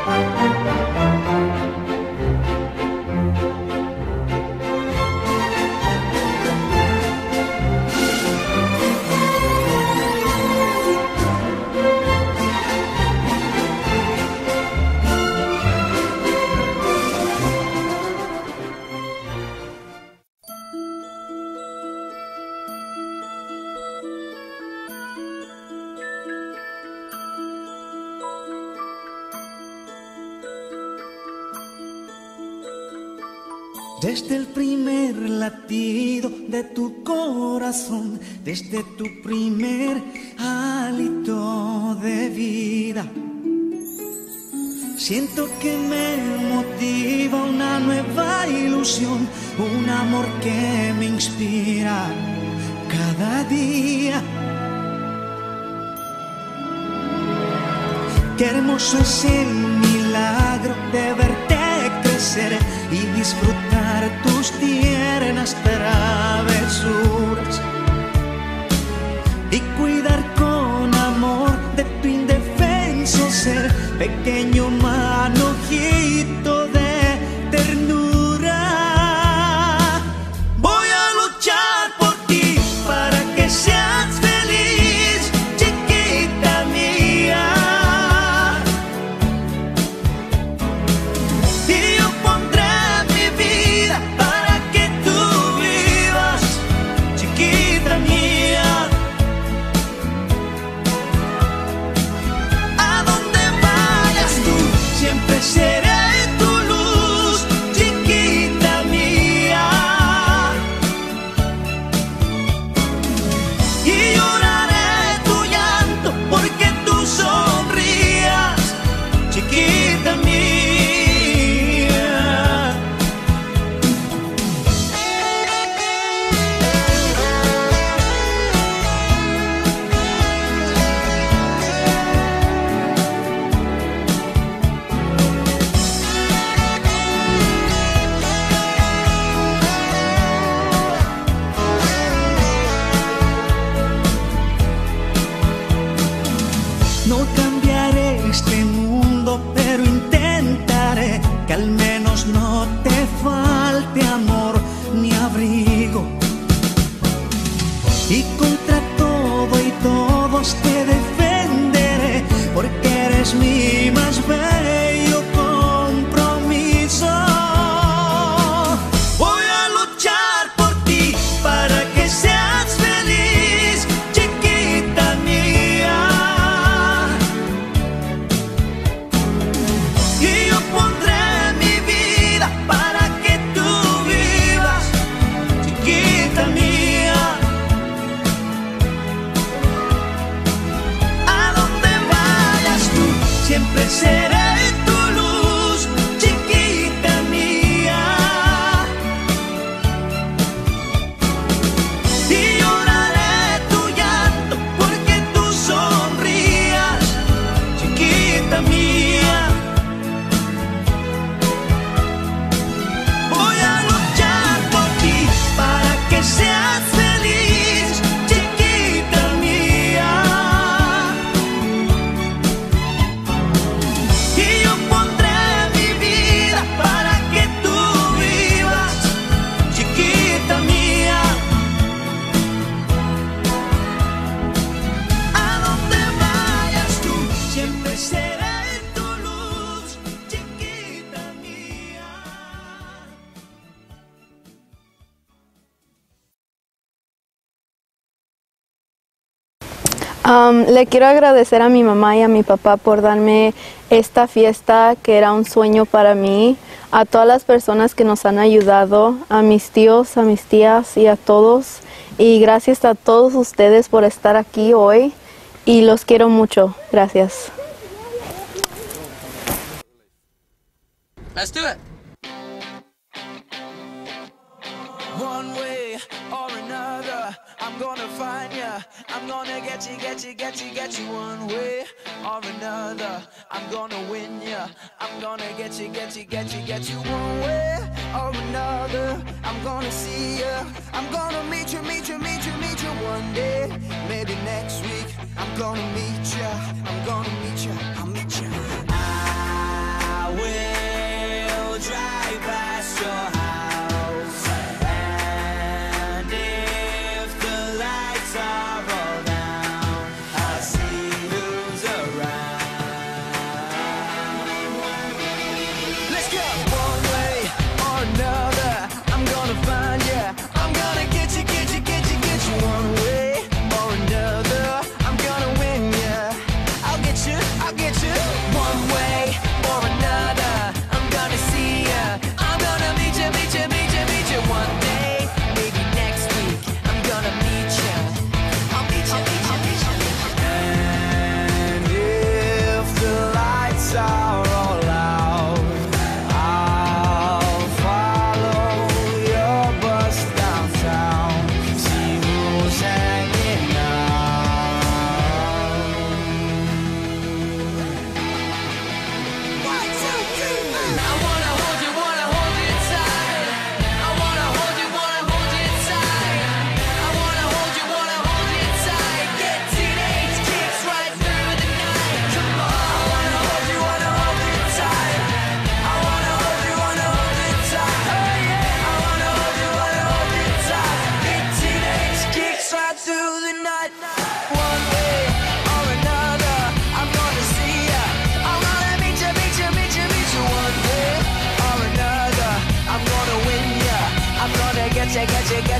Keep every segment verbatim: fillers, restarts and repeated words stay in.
Desde el primer latido de tu corazón, desde tu primer hálito de vida, siento que me motiva una nueva ilusión, un amor que me inspira cada día. Qué hermoso es el milagro de verte crecer y disfrutar tus tiernas travesuras y cuidar con amor de tu indefenso ser, pequeño manojito de ternura. Voy a luchar por ti para que seas feliz, chiquita mía. Y yo pondré mi vida para que tú vivas, chiquita mía. A donde vayas tú, siempre seré tu luz, chiquita mía. Y lloraré tu llanto porque tú sonrías, chiquita mía. No cambiaré este mundo, pero intentaré que al menos no te falte amor ni abrigo. Y contra todo y todos te defenderé, porque eres mi más bello compromiso. Voy a luchar por ti para que seas feliz, chiquita mía. Y yo pondré mi vida para que tú vivas, chiquita mía. A donde vayas tú, siempre seré tu luz, chiquita mía. Y lloraré tu llanto porque tú sonrías, chiquita mía. Voy a luchar por ti para que seas feliz, chiquita mía. Y yo pondré mi vida para que tú vivas, chiquita mía. A donde vayas tú, siempre seré tu luz, chiquita mía. Um, le quiero agradecer a mi mamá y a mi papá por darme esta fiesta que era un sueño para mí, a todas las personas que nos han ayudado, a mis tíos, a mis tías y a todos. Y gracias a todos ustedes por estar aquí hoy y los quiero mucho. Gracias. Let's do it. One way or another, I'm gonna find ya. I'm gonna get you, get you, get you, get you. One way or another, I'm gonna win ya. I'm gonna get you, get you, get you, get you. One way or another, I'm gonna see ya. I'm gonna meet you, meet you, meet you, meet you one day. Maybe next week, I'm gonna meet ya. I'm gonna meet ya, I'll meet ya. I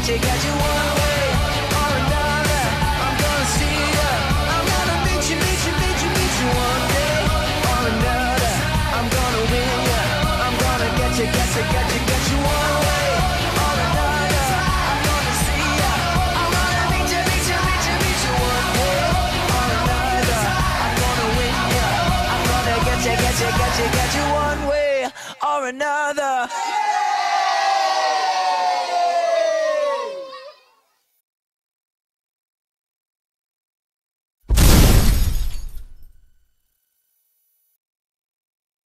you, get you one way or another. I'm gonna see ya. I'm gonna meet you, meet you, meet you, meet you one day or another. I'm gonna win ya. I'm gonna get you, get you, get you, get you one way or another. I'm gonna see ya. I'm gonna meet you, meet you, meet you, meet you one day or another. I'm gonna win ya. I'm gonna get you, get you, get you, get you one way or another.